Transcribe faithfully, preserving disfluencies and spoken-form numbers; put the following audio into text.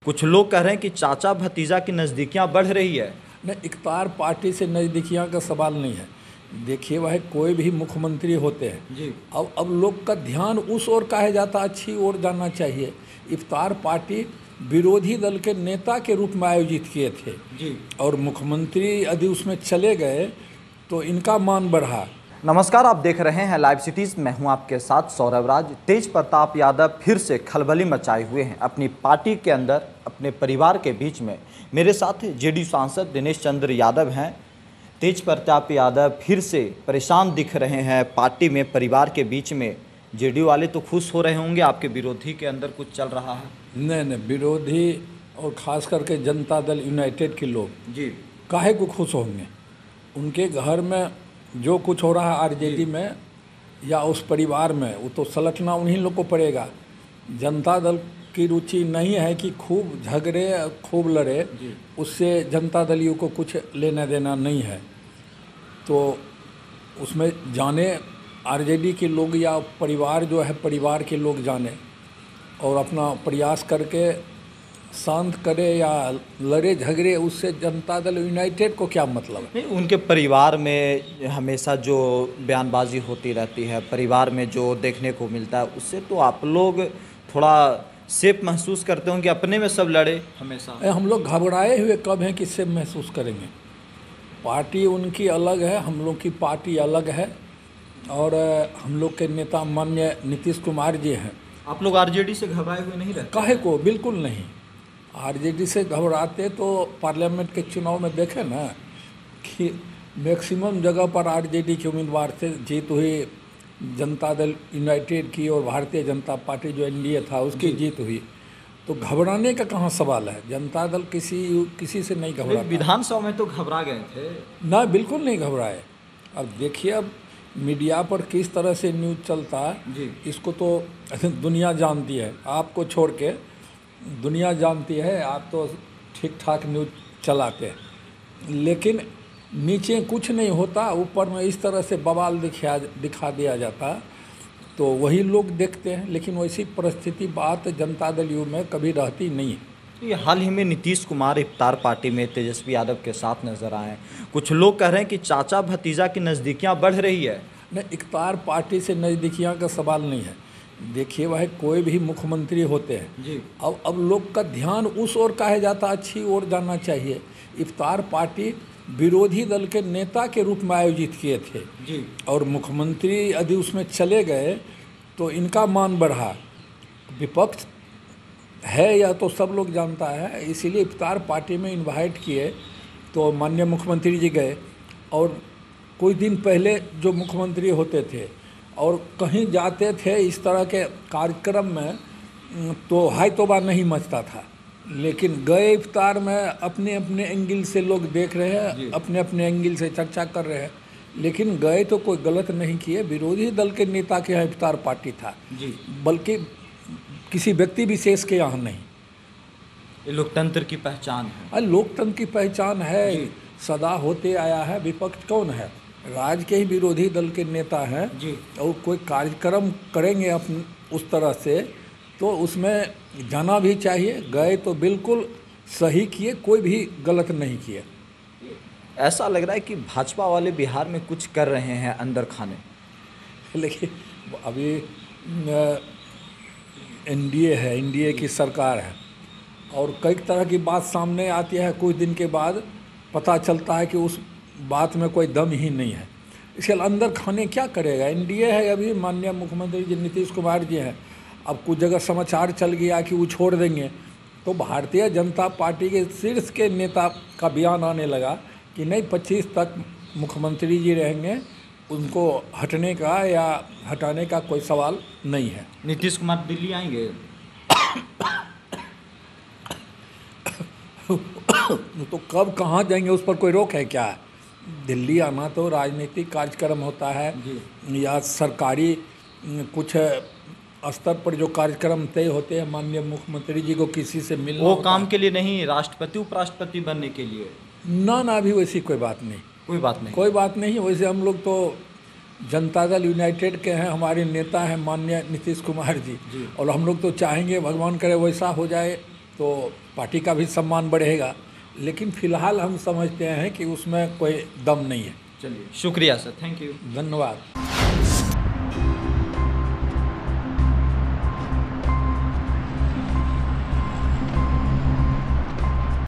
कुछ लोग कह रहे हैं कि चाचा भतीजा की नज़दीकियां बढ़ रही है। नहीं, इफ्तार पार्टी से नज़दीकियाँ का सवाल नहीं है। देखिए, वह कोई भी मुख्यमंत्री होते हैं जी। अब अब लोग का ध्यान उस ओर काहे जाता, अच्छी ओर जाना चाहिए। इफ्तार पार्टी विरोधी दल के नेता के रूप में आयोजित किए थे जी। और मुख्यमंत्री यदि उसमें चले गए तो इनका मान बढ़ा। नमस्कार, आप देख रहे हैं लाइव सिटीज़। मैं हूं आपके साथ सौरभ राज। तेज प्रताप यादव फिर से खलबली मचाए हुए हैं अपनी पार्टी के अंदर, अपने परिवार के बीच में। मेरे साथ जेडीयू सांसद दिनेश चंद्र यादव हैं। तेज प्रताप यादव फिर से परेशान दिख रहे हैं पार्टी में, परिवार के बीच में। जेडीयू वाले तो खुश हो रहे होंगे, आपके विरोधी के अंदर कुछ चल रहा है? नहीं नहीं, विरोधी और ख़ास करके जनता दल यूनाइटेड के लोग जी काहे को खुश होंगे। उनके घर में जो कुछ हो रहा है आरजेडी में या उस परिवार में, वो तो सलटना उन्हीं लोग को पड़ेगा। जनता दल की रुचि नहीं है कि खूब झगड़े, खूब लड़े, उससे जनता दलियों को कुछ लेना देना नहीं है। तो उसमें जाने आरजेडी के लोग या परिवार जो है, परिवार के लोग जाने और अपना प्रयास करके शांत करे या लड़े झगड़े, उससे जनता दल यूनाइटेड को क्या मतलब है। नहीं, उनके परिवार में हमेशा जो बयानबाजी होती रहती है, परिवार में जो देखने को मिलता है, उससे तो आप लोग थोड़ा सेफ महसूस करते होंगे। अपने में सब लड़े हमेशा। हम लोग घबराए हुए कब हैं कि सेफ महसूस करेंगे। पार्टी उनकी अलग है, हम लोग की पार्टी अलग है। और हम लोग के नेता माननीय नीतीश कुमार जी हैं। आप लोग आरजेडी से घबराए हुए नहीं रहते? काहे को, बिल्कुल नहीं। आरजेडी से घबराते तो पार्लियामेंट के चुनाव में देखे ना कि मैक्सिमम जगह पर आरजेडी के उम्मीदवार से जीत हुई, जनता दल यूनाइटेड की और भारतीय जनता पार्टी जो एनडीए था उसकी जीत हुई। तो घबराने का कहाँ सवाल है। जनता दल किसी किसी से नहीं घबरा। विधानसभा में तो घबरा गए थे ना, बिल्कुल नहीं घबराए। अब देखिए, अब मीडिया पर किस तरह से न्यूज़ चलता है जी। इसको तो दुनिया जानती है, आपको छोड़ के दुनिया जानती है। आप तो ठीक ठाक न्यूज़ चलाते हैं, लेकिन नीचे कुछ नहीं होता, ऊपर में इस तरह से बवाल दिखा दिखा दिया जाता तो वही लोग देखते हैं। लेकिन वैसी परिस्थिति बात जनता दल यू में कभी रहती नहीं है। ये हाल ही में नीतीश कुमार इफ्तार पार्टी में तेजस्वी यादव के साथ नजर आए। कुछ लोग कह रहे हैं कि चाचा भतीजा की नज़दीकियां बढ़ रही है। नहीं, इफ्तार पार्टी से नज़दीकियाँ का सवाल नहीं है। देखिए, वह कोई भी मुख्यमंत्री होते हैं जी। अब अब लोग का ध्यान उस ओर काहे जाता, अच्छी ओर जाना चाहिए। इफ्तार पार्टी विरोधी दल के नेता के रूप में आयोजित किए थे जी। और मुख्यमंत्री यदि उसमें चले गए तो इनका मान बढ़ा। विपक्ष है यह तो सब लोग जानता है, इसीलिए इफ्तार पार्टी में इनवाइट किए तो माननीय मुख्यमंत्री जी गए। और कुछ दिन पहले जो मुख्यमंत्री होते थे और कहीं जाते थे इस तरह के कार्यक्रम में तो हाय तौबा नहीं मचता था। लेकिन गए इफ्तार में, अपने अपने एंगल से लोग देख रहे हैं, अपने अपने एंगल से चर्चा कर रहे हैं, लेकिन गए तो कोई गलत नहीं किए। विरोधी दल के नेता के यहाँ इफ्तार पार्टी था जी। बल्कि किसी व्यक्ति विशेष के यहाँ नहीं। ये लोकतंत्र की पहचान है। अरे लोकतंत्र की पहचान है, सदा होते आया है। विपक्ष कौन है? राज्य के ही विरोधी दल के नेता हैं जी। और कोई कार्यक्रम करेंगे अपन उस तरह से तो उसमें जाना भी चाहिए। गए तो बिल्कुल सही किए, कोई भी गलत नहीं किए। ऐसा लग रहा है कि भाजपा वाले बिहार में कुछ कर रहे हैं अंदर खाने। लेकिन अभी एनडीए है, एनडीए की सरकार है और कई तरह की बात सामने आती है। कुछ दिन के बाद पता चलता है कि उस बात में कोई दम ही नहीं है। इसके अंदर खाने क्या करेगा? एनडीए है, अभी माननीय मुख्यमंत्री जी नीतीश कुमार जी हैं। अब कुछ जगह समाचार चल गया कि वो छोड़ देंगे तो भारतीय जनता पार्टी के शीर्ष के नेता का बयान आने लगा कि नहीं, पच्चीस तक मुख्यमंत्री जी रहेंगे, उनको हटने का या हटाने का कोई सवाल नहीं है। नीतीश कुमार दिल्ली आएंगे तो कब कहाँ जाएंगे उस पर कोई रोक है क्या? दिल्ली आना तो राजनीतिक कार्यक्रम होता है या सरकारी कुछ स्तर पर जो कार्यक्रम तय होते हैं, माननीय मुख्यमंत्री जी को किसी से मिलना, वो काम के लिए नहीं, राष्ट्रपति उपराष्ट्रपति बनने के लिए। ना ना, अभी वैसी कोई बात नहीं। कोई बात नहीं कोई बात नहीं। वैसे हम लोग तो जनता दल यूनाइटेड के हैं, हमारे नेता हैं माननीय नीतीश कुमार जी, जी। और हम लोग तो चाहेंगे, भगवान करे वैसा हो जाए तो पार्टी का भी सम्मान बढ़ेगा, लेकिन फिलहाल हम समझते हैं कि उसमें कोई दम नहीं है। चलिए, शुक्रिया सर, थैंक यू। धन्यवाद।